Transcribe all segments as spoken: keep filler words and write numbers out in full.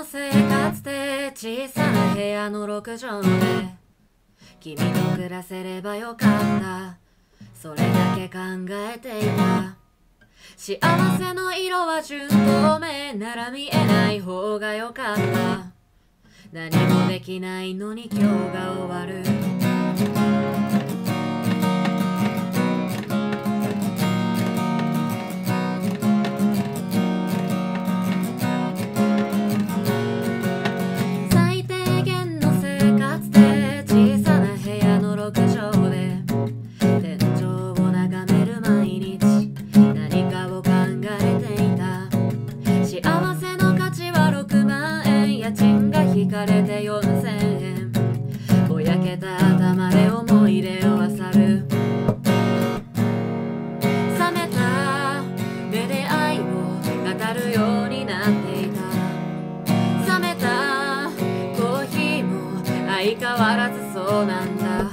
生活で小さな部屋の六畳で君と暮らせればよかった、それだけ考えていた。幸せの色は純透明なら見えない方がよかった。何もできないのに今日が終わる。最低限の生活で小さな部屋の六畳で天井を眺める毎日、何かを考えていた。幸せの価値はろくまんえん、家賃が引かれてよんせんえん。ぼやけた頭で思い出を漁る。冷めた目で愛を語るようになっていた。冷めたコーヒーも相変わらずそうなんだ。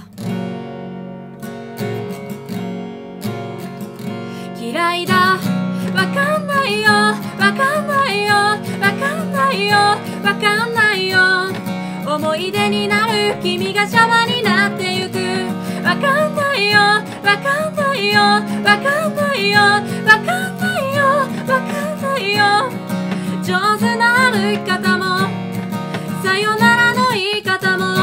嫌いだ、わかんないよ、わかんないよ、わかんないよ、わかんないよ。思い出になる君が邪魔になってゆく。わかんないよ、わかんないよ、わかんないよ、わかんないよ、わかんないよ。上手な歩き方もさよならの言い方も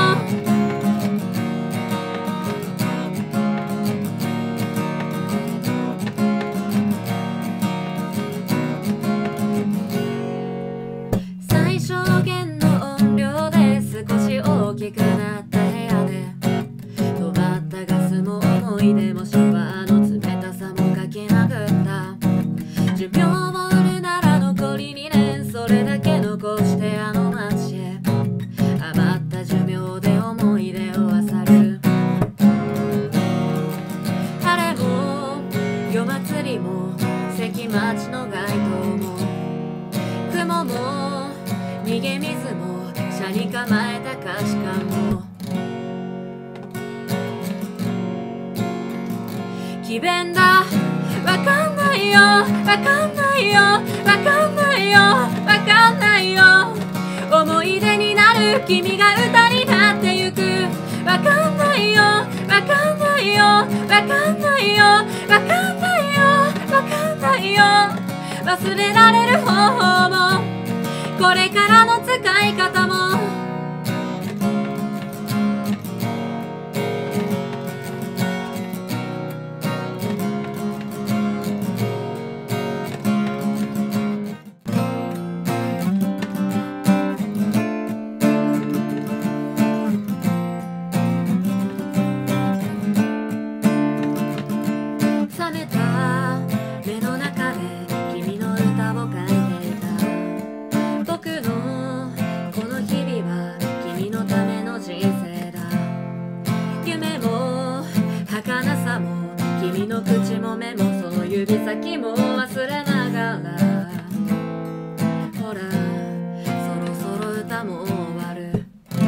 最小限の音量で少し大きくなった部屋で止まったガスも思い出もシャワーの冷たさもかき殴った。寿命を売るなら残りにねん、それだけ残してあの街へ。余った寿命で思い出を漁る。晴れも夜祭りも関町の街灯も雲も逃げ水も車に構えた価値観も詭弁だ、わかんないよ、わかんないよ、わかんないよ、わかんないよ。思い出になる君が歌になってゆく。わかんないよ、わかんないよ、わかんないよ、わかんないよ、わかんないよ。忘れられる方法もこれからの使い方も冷めた目の中で君の歌を書いていた。僕のこの日々は君のための人生だ。夢も儚さも君の口も目もその指先も忘れながら、ほらそろそろ歌も終わる。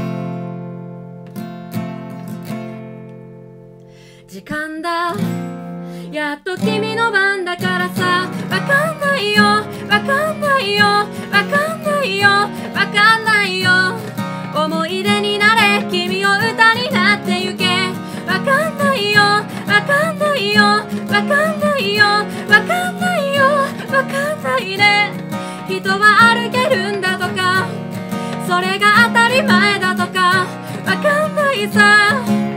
時間だ、やっと君の番だからさ。わかんないよ、わかんないよ、わかんないよ、わかんないよ。思い出になれ君を歌になってゆけ。わかんないよ、わかんないよ、わかんないよ、わかんないよ、わかんないね。人は歩けるんだとかそれが当たり前だとかわかんないさ。